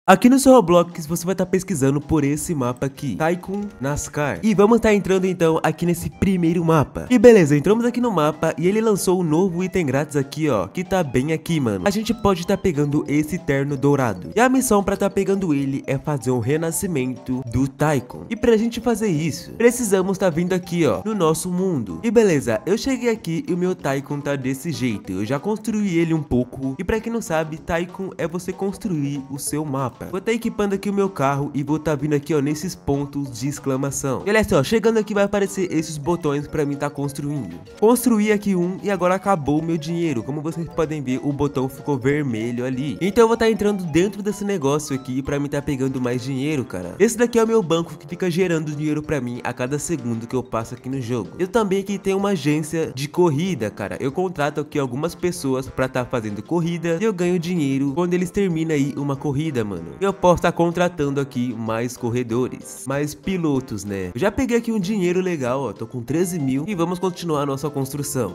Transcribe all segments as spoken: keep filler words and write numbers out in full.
Aqui no seu Roblox você vai estar pesquisando por esse mapa aqui, Tycoon NASCAR. E vamos estar entrando então aqui nesse primeiro mapa. E beleza, entramos aqui no mapa e ele lançou um novo item grátis aqui, ó, que tá bem aqui, mano. A gente pode estar pegando esse terno dourado. E a missão pra estar pegando ele é fazer um renascimento do Tycoon. E pra gente fazer isso, precisamos estar vindo aqui, ó, no nosso mundo. E beleza, eu cheguei aqui e o meu Tycoon tá desse jeito. Eu já construí ele um pouco. E pra quem não sabe, Tycoon é você construir o seu mapa. Vou estar equipando aqui o meu carro e vou estar vindo aqui, ó, nesses pontos de exclamação. E olha só, chegando aqui vai aparecer esses botões pra mim estar construindo. Construí aqui um e agora acabou o meu dinheiro. Como vocês podem ver, o botão ficou vermelho ali. Então eu vou estar entrando dentro desse negócio aqui pra mim estar pegando mais dinheiro, cara. Esse daqui é o meu banco que fica gerando dinheiro pra mim a cada segundo que eu passo aqui no jogo. Eu também aqui tenho uma agência de corrida, cara. Eu contrato aqui algumas pessoas pra estar fazendo corrida e eu ganho dinheiro quando eles terminam aí uma corrida, mano. Eu posso estar contratando aqui mais corredores, mais pilotos, né? Eu já peguei aqui um dinheiro legal, ó, tô com treze mil e vamos continuar a nossa construção.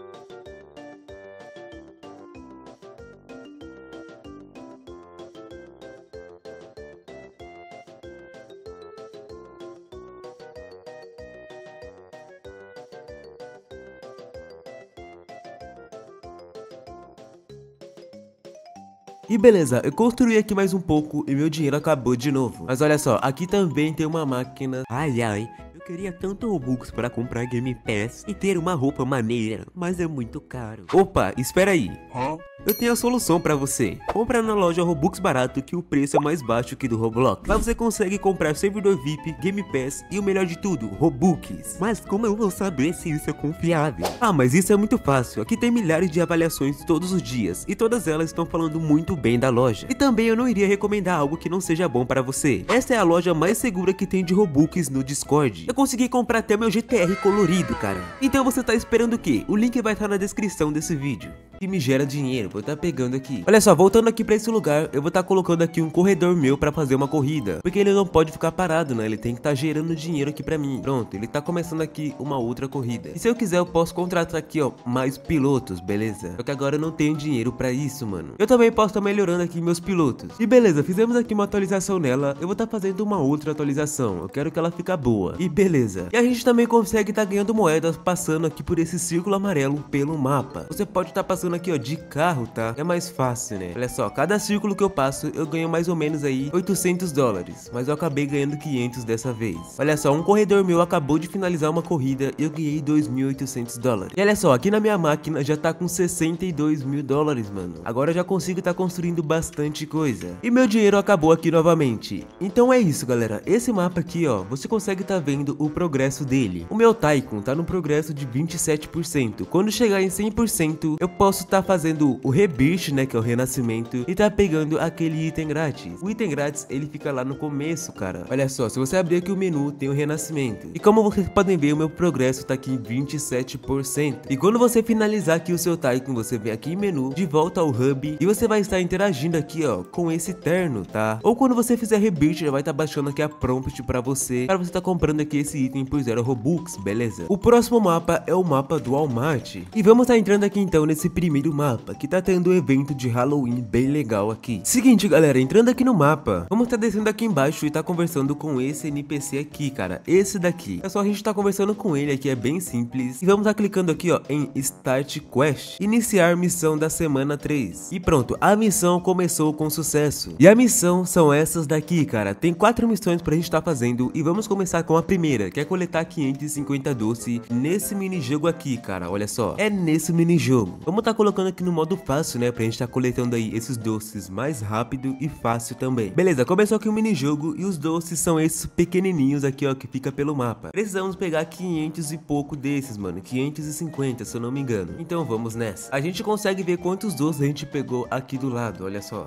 E beleza, eu construí aqui mais um pouco e meu dinheiro acabou de novo. Mas olha só, aqui também tem uma máquina. Ai ai, eu queria tanto Robux para comprar Game Pass e ter uma roupa maneira, mas é muito caro. Opa, espera aí. Hã? Eu tenho a solução pra você. Compra na loja Robux barato que o preço é mais baixo que do Roblox. Lá você consegue comprar servidor V I P, Game Pass e o melhor de tudo, Robux. Mas como eu vou saber se isso é confiável? Ah, mas isso é muito fácil. Aqui tem milhares de avaliações todos os dias e todas elas estão falando muito bem da loja. E também eu não iria recomendar algo que não seja bom para você. Essa é a loja mais segura que tem de Robux no Discord. Eu consegui comprar até meu G T R colorido, cara. Então você tá esperando o quê? O link vai estar na descrição desse vídeo. Que me gera dinheiro, vou estar pegando aqui. Olha só, voltando aqui pra esse lugar, eu vou estar colocando aqui um corredor meu pra fazer uma corrida. Porque ele não pode ficar parado, né? Ele tem que estar gerando dinheiro aqui pra mim. Pronto, ele tá começando aqui uma outra corrida. E se eu quiser, eu posso contratar aqui, ó, mais pilotos, beleza? Só que agora eu não tenho dinheiro pra isso, mano. Eu também posso estar melhorando aqui meus pilotos. E beleza, fizemos aqui uma atualização nela. Eu vou estar fazendo uma outra atualização. Eu quero que ela fique boa. E beleza. E a gente também consegue estar ganhando moedas passando aqui por esse círculo amarelo pelo mapa. Você pode estar passando aqui, ó, de carro, tá? É mais fácil, né? Olha só, cada círculo que eu passo, eu ganho mais ou menos aí oitocentos dólares. Mas eu acabei ganhando quinhentos dessa vez. Olha só, um corredor meu acabou de finalizar uma corrida e eu ganhei dois mil e oitocentos dólares. E olha só, aqui na minha máquina já tá com sessenta e dois mil dólares, mano. Agora eu já consigo estar construindo bastante coisa. E meu dinheiro acabou aqui novamente. Então é isso, galera. Esse mapa aqui, ó, você consegue estar vendo o progresso dele. O meu Tycoon tá no progresso de vinte e sete por cento. Quando chegar em cem por cento, eu posso estar fazendo o Rebirth, né, que é o renascimento, e tá pegando aquele item grátis. O item grátis, ele fica lá no começo, cara. Olha só, se você abrir aqui o menu, tem o renascimento. E como vocês podem ver, o meu progresso tá aqui em vinte e sete por cento. E quando você finalizar aqui o seu Tycoon, você vem aqui em menu, de volta ao hub, e você vai estar interagindo aqui, ó, com esse terno, tá? Ou quando você fizer Rebirth, já vai estar baixando aqui a prompt pra você, para você estar comprando aqui esse item por zero Robux, beleza? O próximo mapa é o mapa do Walmart. E vamos estar entrando aqui então nesse primeiro mapa, que tá tendo um evento de Halloween bem legal aqui. Seguinte, galera, entrando aqui no mapa, vamos estar descendo aqui embaixo e tá conversando com esse N P C aqui, cara. Esse daqui. É só a gente tá conversando com ele aqui, é bem simples. E vamos estar clicando aqui, ó, em Start Quest. Iniciar missão da semana três. E pronto, a missão começou com sucesso. E a missão são essas daqui, cara. Tem quatro missões pra gente tá fazendo e vamos começar com a primeira, que é coletar quinhentos e cinquenta doce nesse minijogo aqui, cara. Olha só, é nesse minijogo. Vamos tá colocando aqui no modo fácil, né, pra gente tá coletando aí esses doces mais rápido e fácil também. Beleza, começou aqui o minijogo e os doces são esses pequenininhos aqui, ó, que fica pelo mapa. Precisamos pegar quinhentos e pouco desses, mano, quinhentos e cinquenta, se eu não me engano. Então vamos nessa. A gente consegue ver quantos doces a gente pegou aqui do lado, olha só.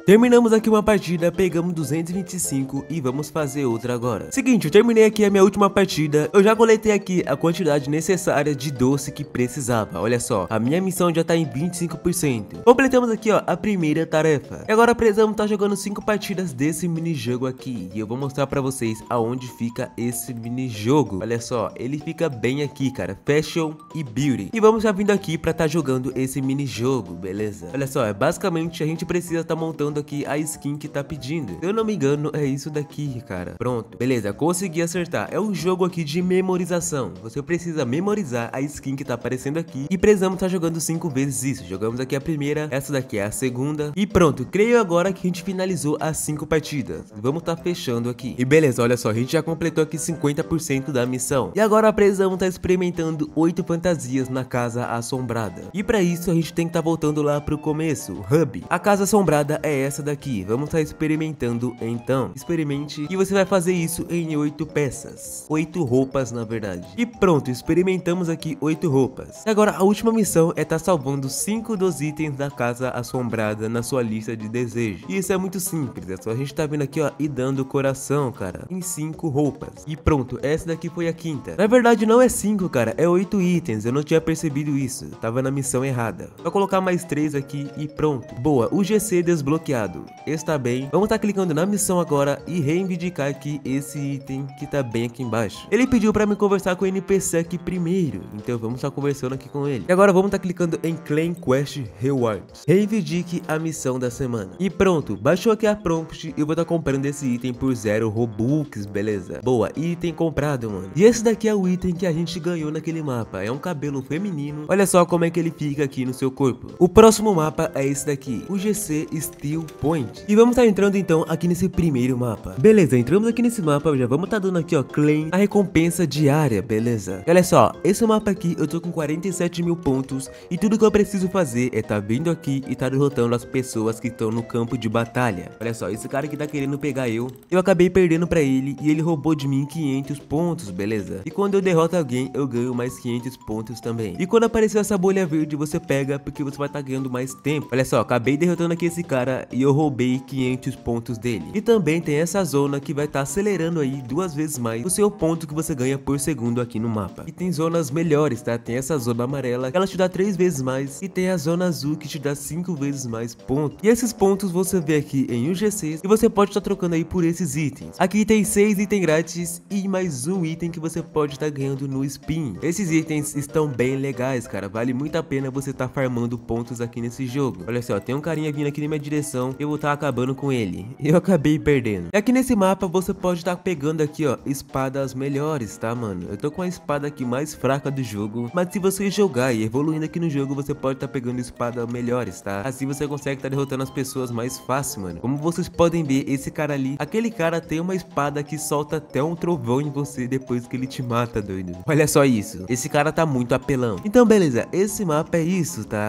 Terminamos aqui uma partida, pegamos duzentos e vinte e cinco e vamos fazer outra agora. Seguinte, eu terminei aqui a minha última partida, eu já coletei aqui a quantidade necessária de doce que precisava. Olha só, a minha missão já tá em vinte e cinco por cento. Completamos aqui, ó, a primeira tarefa. E agora precisamos estar jogando cinco partidas desse minijogo aqui. E eu vou mostrar pra vocês aonde fica esse minijogo. Olha só, ele fica bem aqui, cara, Fashion e Beauty. E vamos já vindo aqui pra estar jogando esse minijogo, beleza? Olha só, é basicamente a gente precisa estar montando aqui a skin que tá pedindo. Se eu não me engano, é isso daqui, cara. Pronto, beleza, consegui acertar. É um jogo aqui de memorização. Você precisa memorizar a skin que tá aparecendo aqui. E precisamos estar jogando cinco vezes isso. Jogamos aqui a primeira, essa daqui é a segunda. E pronto, creio agora que a gente finalizou as cinco partidas. Vamos estar fechando aqui. E beleza, olha só, a gente já completou aqui cinquenta por cento da missão. E agora precisamos estar experimentando oito fantasias na Casa Assombrada. E pra isso a gente tem que estar voltando lá pro começo, o hub. A Casa Assombrada é essa daqui. Vamos estar experimentando então. Experimente e você vai fazer isso em oito peças. oito roupas, na verdade. E pronto, experimentamos aqui oito roupas. E agora a última missão é estar salvando cinco dos itens da Casa Assombrada na sua lista de desejos. E isso é muito simples, é só a gente tá vindo aqui, ó, e dando coração, cara, em cinco roupas. E pronto, essa daqui foi a quinta. Na verdade não é cinco, cara, é oito itens. Eu não tinha percebido isso, tava na missão errada. Vou colocar mais três aqui e pronto. Boa, o G C desbloqueado. Está bem. Vamos estar clicando na missão agora e reivindicar aqui esse item que tá bem aqui embaixo. Ele pediu pra me conversar com o N P C aqui primeiro, então vamos estar conversando aqui com ele. E agora vamos estar clicando em Claim Quest Rewards. Reivindique a missão da semana. E pronto, baixou aqui a prompt e eu vou estar comprando esse item por zero Robux, beleza? Boa, item comprado, mano. E esse daqui é o item que a gente ganhou naquele mapa. É um cabelo feminino. Olha só como é que ele fica aqui no seu corpo. O próximo mapa é esse daqui, o G C Steel Point. E vamos estar entrando então aqui nesse primeiro mapa. Beleza, entramos aqui nesse mapa, já vamos estar dando aqui, ó, claim a recompensa diária, beleza? E olha só, esse mapa aqui eu tô com quarenta e sete mil pontos e tudo que eu preciso fazer é tá vindo aqui e tá derrotando as pessoas que estão no campo de batalha. Olha só, esse cara que tá querendo pegar eu, eu acabei perdendo pra ele e ele roubou de mim quinhentos pontos, beleza? E quando eu derroto alguém, eu ganho mais quinhentos pontos também. E quando apareceu essa bolha verde, você pega porque você vai estar ganhando mais tempo. Olha só, acabei derrotando aqui esse cara e eu roubei quinhentos pontos dele. E também tem essa zona que vai estar acelerando aí duas vezes mais o seu ponto que você ganha por segundo aqui no mapa. E tem zonas melhores, tá? Tem essa zona amarela que ela te dá três vezes mais e tem a zona azul que te dá cinco vezes mais pontos. E esses pontos você vê aqui em U G Cs e você pode estar trocando aí por esses itens. Aqui tem seis itens grátis e mais um item que você pode estar ganhando no spin. Esses itens estão bem legais, cara. Vale muito a pena você estar farmando pontos aqui nesse jogo. Olha só, tem um carinha vindo aqui na minha direção, eu vou estar acabando com ele. Eu acabei perdendo. E aqui nesse mapa você pode estar pegando aqui, ó, espadas melhores, tá, mano? Eu tô com a espada aqui mais fraca do jogo, mas se você jogar e evoluindo aqui no jogo, você pode estar pegando espadas melhores, tá? Assim você consegue estar derrotando as pessoas mais fácil, mano. Como vocês podem ver, esse cara ali, aquele cara tem uma espada que solta até um trovão em você depois que ele te mata, doido. Olha só isso. Esse cara tá muito apelão. Então, beleza, esse mapa é isso, tá?